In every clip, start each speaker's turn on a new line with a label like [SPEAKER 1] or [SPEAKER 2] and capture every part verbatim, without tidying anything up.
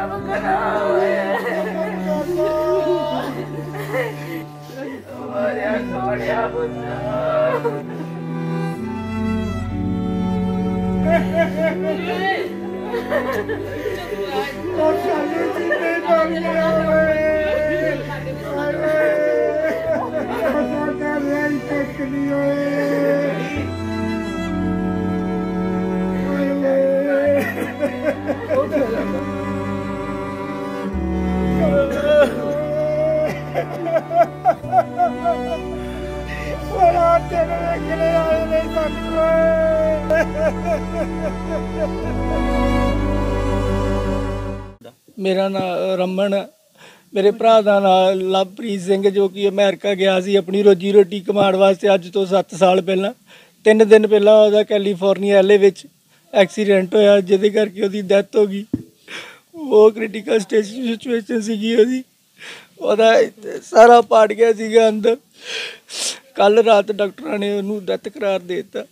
[SPEAKER 1] मेरा नाम रमन, मेरे भरा का नाम लवप्रीत सिंह जो कि अमेरिका गया सी अपनी रोजी रोटी कमाने वास्ते। अज तो सत्त साल पहला तीन दिन पहला वह कैलीफोर्निया एल ए एक्सीडेंट होया जिदे करके उसकी डैथ हो गई। वो क्रिटिकल स्टेज सिचुएशन सी वह सारा पाट गया सीगा अंदर। कल रात डॉक्टर ने उन्होंने डैथ करार दे दिता।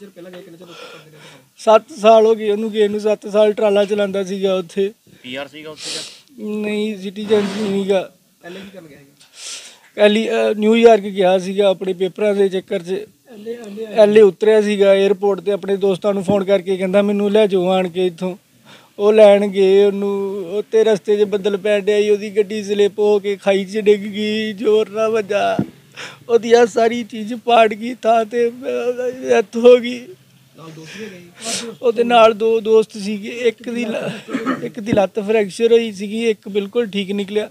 [SPEAKER 1] सत्त साल हो गए उन्होंने गए सत्त साल ट्राला चलाता सीगा उत्थे।
[SPEAKER 2] पीआर सीगा उत्थे
[SPEAKER 1] नहीं सिटीजन नहीं गा। कैली न्यूयॉर्क गया सीगा अपने पेपरों के चक्कर च। एल ए उतरिया सीगा एयरपोर्ट ते अपने दोस्तों को फोन करके कहता मैनू लै जाओ आन के इत्थों। वो लैन गए उन्होंने उत्ते रस्ते च बदल पैन डया उसकी गड्डी स्लिप हो के खाई च डिग गई। जोर ना वजा ਉਹਦੀ सारी चीज़ पाट गई थां ते डैथ हो गई। ਉਹਦੇ ਨਾਲ दो दोस्त ਸੀਗੇ एक दी एक दी लत्त फ्रैक्चर होई सीगी एक बिल्कुल ठीक निकलिया।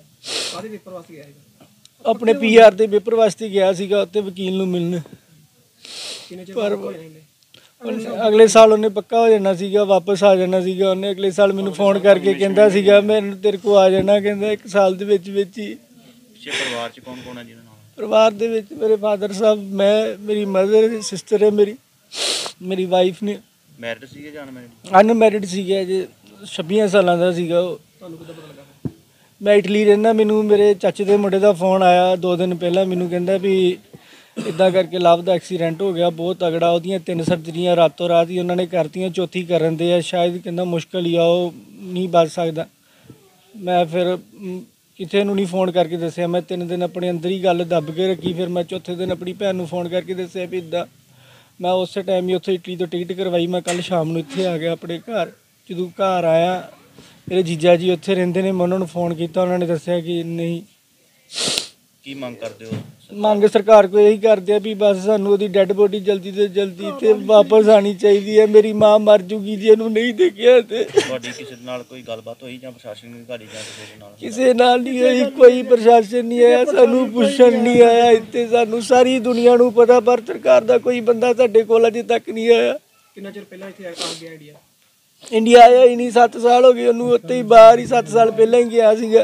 [SPEAKER 1] अपने पी आर दे पेपर वास्ते गया सीगा उत्ते वकील नूं मिलण पर अगले साल उन्हें पक्का हो जाना सीगा वापस आ जाना सीगा। उन्हें अगले साल मैनूं फोन करके कहंदा सीगा मैं तेरे को आ जाना कहंदा एक साल दे विच विच ही।
[SPEAKER 2] परिवार च कौन कौन है जिन्हां नाल?
[SPEAKER 1] परिवार दे विच मेरे फादर साहब मैं मेरी मदर सिस्टर है मेरी मेरी वाइफ ने।
[SPEAKER 2] मैरिड सीगे जां अनमैरिड?
[SPEAKER 1] अनमैरिड सीगे अजे छब्बियां सालां दा सीगा। मैं इटली रहना। मैनू मेरे चाचे के मुंडे का फोन आया दो दिन पहला मैनू कहंदा भी इदा करके लव का एक्सीडेंट हो गया बहुत तगड़ा। वो तीन सर्जरियाँ रातों रात ही उन्होंने करतियाँ चौथी करन दे शायद कहंदा मुश्किल ही आ नहीं बच सकता। मैं फिर किसी नूं नहीं फोन करके दसिया। मैं तीन दिन अपने अंदर ही गल दब के रखी। फिर मैं चौथे दिन अपनी भैन नूं फोन करके दसिया भी इदा। मैं उस टाइम ही उत्थे इटली तो टिकट करवाई। मैं कल शाम नूं इत्थे आ गया अपने घर। जदों घर आया मेरे जीजा जी उत्थे रहिंदे ने मैं उन्होंने फोन किया उन्होंने दसिया कि नहीं।
[SPEAKER 2] की मंग करदे हो?
[SPEAKER 1] मंग सरकार को यही करते हैं भी बस सानू उसदी डैड बॉडी जल्दी तो जल्दी ते वापस आनी चाहिए है। मेरी माँ मर जूगी जी इहनूं नहीं देखिया ते।
[SPEAKER 2] तुहाडी किसी नाल कोई गलबात होई जां प्रशासन ने तुहाडी जां किसी नाल?
[SPEAKER 1] किसी नाल नहीं होई। कोई प्रशासन नहीं आया सानू पुछण नहीं आया। इत्थे सानू सारी दुनिया नूं पता पर सरकार दा कोई बंदा साडे कोल अजे तक नहीं आया। कितना चिर पहला इत्थे आ गया इंडिया? इंडिया आया ही नहीं सत्त साल हो गए उन्होंने उत्ते ही बाहर ही सत्त साल पहले ही गया सीगा।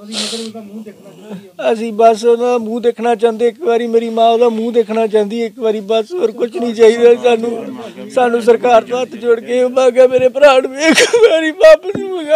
[SPEAKER 1] असी बस उहदा मूँह देखना चाहते एक बारी मेरी माँ उहदा मूँह देखना चाहती एक बारी बस और कुछ नहीं चाहिए सानू। सानू सरकार तो हथ जोड़ के मांगा मेरे भरा नूं एक बारी वापस मंगा।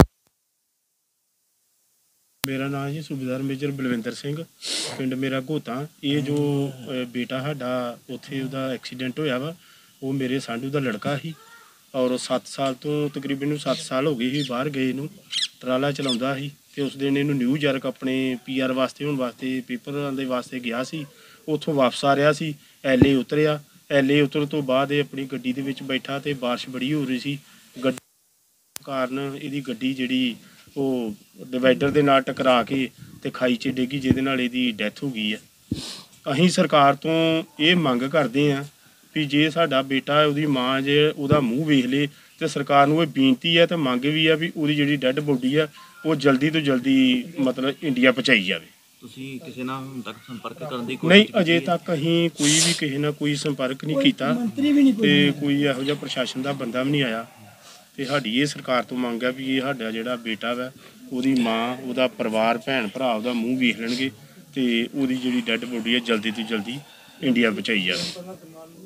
[SPEAKER 3] मेरा नाम जी सूबेदार मेजर बलविंदर सिंह पिंड मेरा घोता। ये जो बेटा साडा उत्थे उहदा एक्सीडेंट होया वा वो मेरे सांढू दा लड़का ही और सत्त साल तो तकरीबन सत्त साल हो गए ही बाहर गए नूं ट्राला चलाउंदा ही। तो उस दिन इनू न्यूयॉर्क अपने पी आर वास्ते होने वास्ते पेपरां दे वास्ते गया सी। उत्थों वापस आ रहा C L A उतरिया। L A उतरन तो बाद अपनी गड्डी दे विच बैठा तो बारिश बड़ी हो रही सी। गड्डी कारण इहदी गड्डी जिहड़ी वो डिवाइडर दे नाल टकरा के ते खाई च डिगी जिहदे नाल इहदी डैथ हो गई है। असीं सरकार तो ये मंग करदे आ भी जे साडा बेटा उहदी माँ जे उहदा मूँह वेख ले तो सरकार नूं बेनती है तो मंग भी है भी उहदी जिहड़ी डैड बॉडी है वो जल्दी तो जल्दी मतलब इंडिया पहुँचाई जाए।
[SPEAKER 2] ਤੁਸੀਂ ਕਿਸੇ ਨਾਲ ਹੁਣ ਤੱਕ ਸੰਪਰਕ ਕਰਨ ਦੀ
[SPEAKER 3] नहीं अजे तक असीं कोई भी किसी नाल कोई संपर्क नहीं कीता ते कोई इहो जिहा प्रशासन का बंदा भी नहीं आया। तो साडी ये सरकार तो मंग है भी ये साडा जिहड़ा बेटा वा उहदी माँ उहदा परिवार भैन भरा उहदा मूँह वेख लैणगे ते उहदी जिहड़ी डैड बॉडी है जल्दी तो जल्दी इंडिया पहुँचाई जाए।